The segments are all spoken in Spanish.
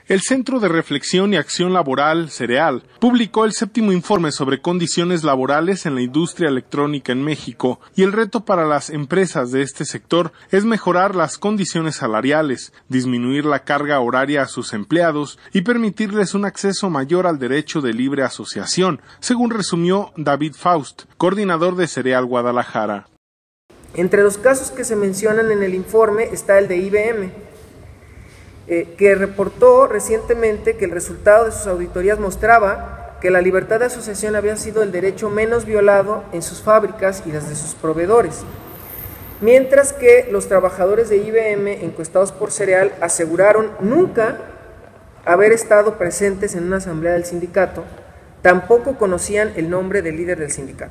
El Centro de Reflexión y Acción Laboral, CEREAL, publicó el 7º informe sobre condiciones laborales en la industria electrónica en México, y el reto para las empresas de este sector es mejorar las condiciones salariales, disminuir la carga horaria a sus empleados y permitirles un acceso mayor al derecho de libre asociación, según resumió David Faust, coordinador de CEREAL Guadalajara. Entre los casos que se mencionan en el informe está el de IBM, que reportó recientemente que el resultado de sus auditorías mostraba que la libertad de asociación había sido el derecho menos violado en sus fábricas y las de sus proveedores, mientras que los trabajadores de IBM encuestados por CEREAL aseguraron nunca haber estado presentes en una asamblea del sindicato, tampoco conocían el nombre del líder del sindicato.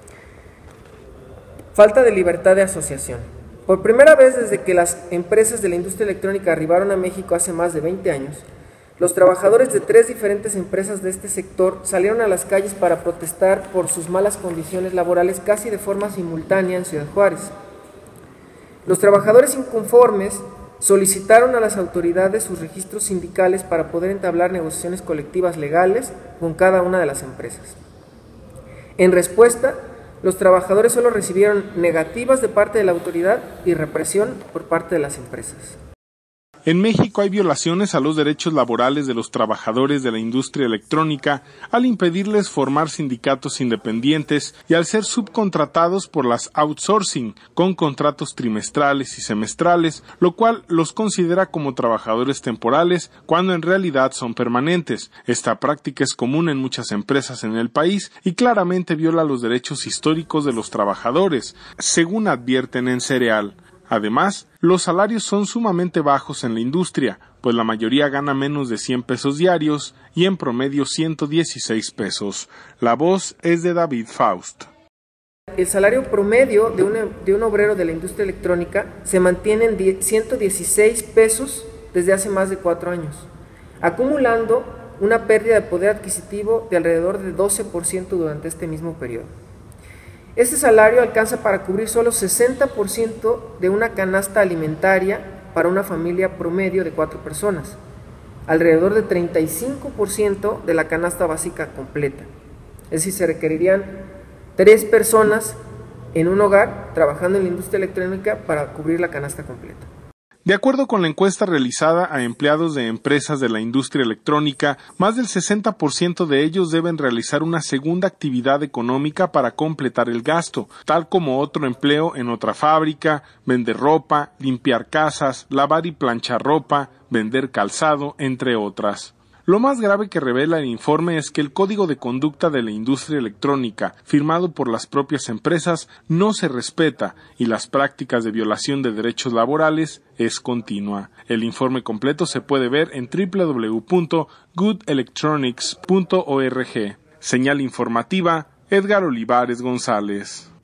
Falta de libertad de asociación. Por primera vez desde que las empresas de la industria electrónica arribaron a México hace más de 20 años, los trabajadores de 3 diferentes empresas de este sector salieron a las calles para protestar por sus malas condiciones laborales casi de forma simultánea en Ciudad Juárez. Los trabajadores inconformes solicitaron a las autoridades sus registros sindicales para poder entablar negociaciones colectivas legales con cada una de las empresas. En respuesta, los trabajadores solo recibieron negativas de parte de la autoridad y represión por parte de las empresas. En México hay violaciones a los derechos laborales de los trabajadores de la industria electrónica al impedirles formar sindicatos independientes y al ser subcontratados por las outsourcing con contratos trimestrales y semestrales, lo cual los considera como trabajadores temporales cuando en realidad son permanentes. Esta práctica es común en muchas empresas en el país y claramente viola los derechos históricos de los trabajadores, según advierten en CEREAL. Además, los salarios son sumamente bajos en la industria, pues la mayoría gana menos de 100 pesos diarios y en promedio 116 pesos. La voz es de David Faust. El salario promedio de un obrero de la industria electrónica se mantiene en 116 pesos desde hace más de 4 años, acumulando una pérdida de poder adquisitivo de alrededor de 12% durante este mismo periodo. Este salario alcanza para cubrir solo 60% de una canasta alimentaria para una familia promedio de 4 personas, alrededor de 35% de la canasta básica completa. Es decir, se requerirían 3 personas en un hogar trabajando en la industria electrónica para cubrir la canasta completa. De acuerdo con la encuesta realizada a empleados de empresas de la industria electrónica, más del 60% de ellos deben realizar una segunda actividad económica para completar el gasto, tal como otro empleo en otra fábrica, vender ropa, limpiar casas, lavar y planchar ropa, vender calzado, entre otras. Lo más grave que revela el informe es que el Código de Conducta de la Industria Electrónica, firmado por las propias empresas, no se respeta y las prácticas de violación de derechos laborales es continua. El informe completo se puede ver en www.goodelectronics.org. Señal informativa, Edgar Olivares González.